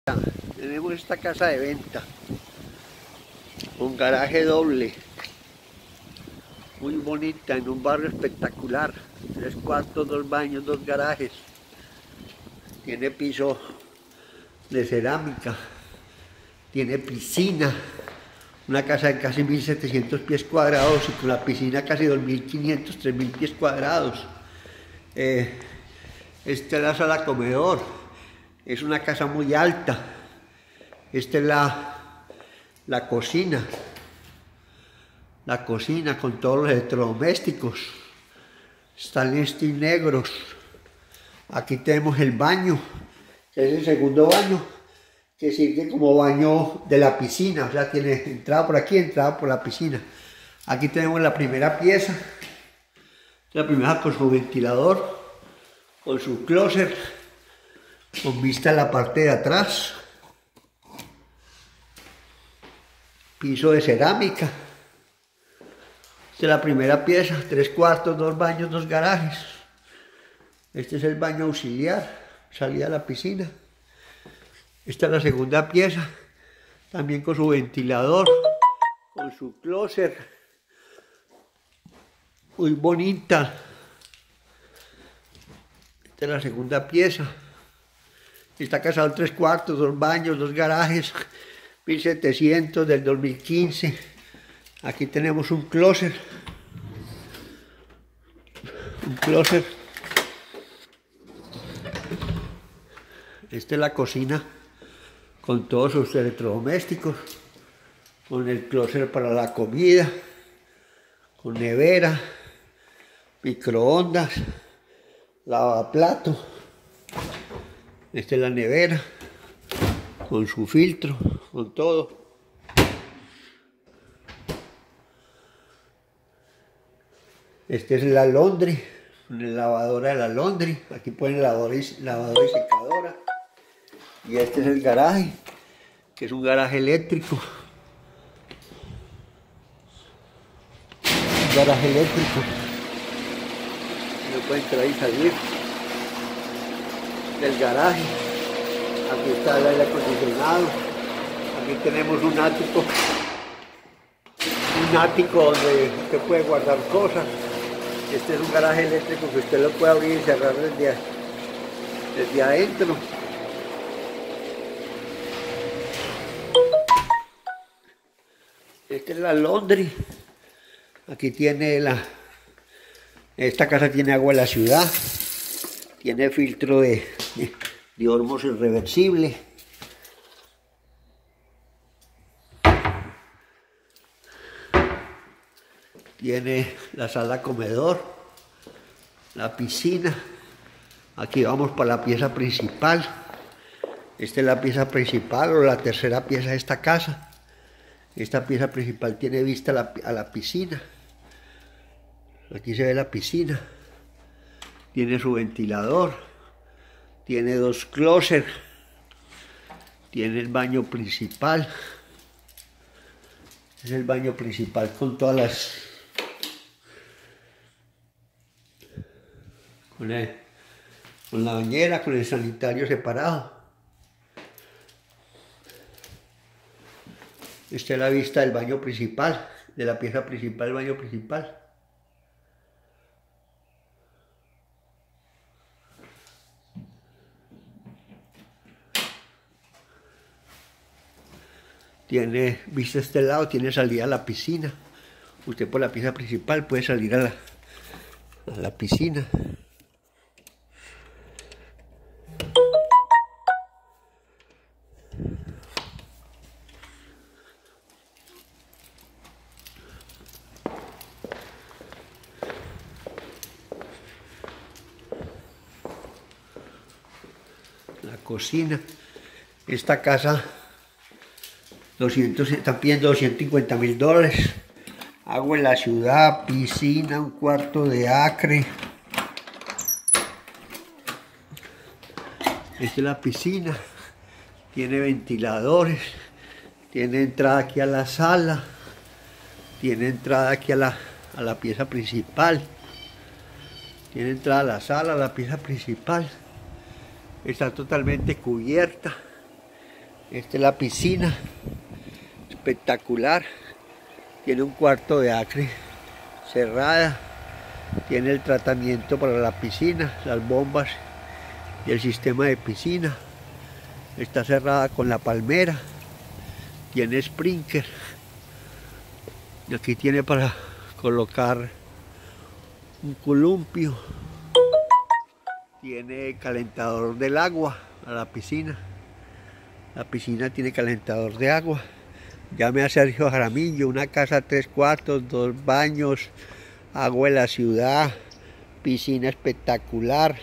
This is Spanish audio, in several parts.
Tenemos esta casa de venta, un garaje doble, muy bonita, en un barrio espectacular, 3 cuartos, 2 baños, 2 garajes, tiene piso de cerámica, tiene piscina, una casa de casi 1700 pies cuadrados y con la piscina casi 2500, 3000 pies cuadrados. Esta es la sala comedor, es una casa muy alta. Esta es la cocina con todos los electrodomésticos, stainless steel negros. Aquí tenemos el baño, que es el segundo baño, que sirve como baño de la piscina, o sea, tiene entrada por aquí, entrada por la piscina. Aquí tenemos la primera pieza, la primera con su ventilador, con su closet, con vista a la parte de atrás. Piso de cerámica. Esta es la primera pieza, 3 cuartos, 2 baños, 2 garajes. Este es el baño auxiliar, salida a la piscina. Esta es la segunda pieza, también con su ventilador, con su closet. Muy bonita. Esta es la segunda pieza. Está casado en 3 cuartos, 2 baños, 2 garajes. 1700 del 2015. Aquí tenemos un closet. Esta es la cocina con todos sus electrodomésticos, con el closet para la comida, con nevera, microondas, lavaplato. Esta es la nevera con su filtro, con todo. Este es la laundry, la lavadora de la laundry. Aquí ponen lavadora y secadora. Y este es el garaje, que es un garaje eléctrico. Un garaje eléctrico. Uno puede entrar y salir del garaje. Aquí está el aire acondicionado. Aquí tenemos un ático donde usted puede guardar cosas. Este es un garaje eléctrico que usted lo puede abrir y cerrar desde adentro. Esta es la laundry. Aquí tiene esta casa tiene agua de la ciudad. Tiene filtro de hormos irreversible. Tiene la sala comedor, la piscina. Aquí vamos para la pieza principal. Esta es la pieza principal o la tercera pieza de esta casa. Esta pieza principal tiene vista a la piscina. Aquí se ve la piscina. Tiene su ventilador. Tiene 2 closets. Tiene el baño principal. Es el baño principal con todas las... con la bañera, con el sanitario separado. Esta es la vista del baño principal, de la pieza principal del baño principal. Tiene vista a este lado, tiene salida a la piscina. Usted por la pieza principal puede salir a la piscina. La cocina. Esta casa están pidiendo $250.000. Agua en la ciudad, piscina, un cuarto de acre. Esta es la piscina. Tiene ventiladores. Tiene entrada aquí a la sala. Tiene entrada aquí a la pieza principal. Tiene entrada a la sala, a la pieza principal. Está totalmente cubierta. Esta es la piscina, espectacular. Tiene un cuarto de acre cerrada. Tiene el tratamiento para la piscina, las bombas y el sistema de piscina. Está cerrada con la palmera. Tiene sprinkler. Y aquí tiene para colocar un columpio. Tiene calentador del agua a la piscina. La piscina tiene calentador de agua. Llame a Sergio Jaramillo, una casa 3 cuartos, 2 baños, agua de la ciudad, piscina espectacular,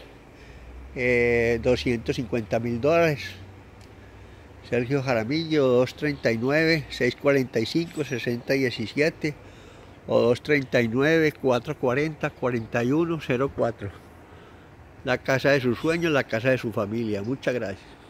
$250.000. Sergio Jaramillo, 239-645-6017 o 239-440-4104. La casa de sus sueños, la casa de su familia. Muchas gracias.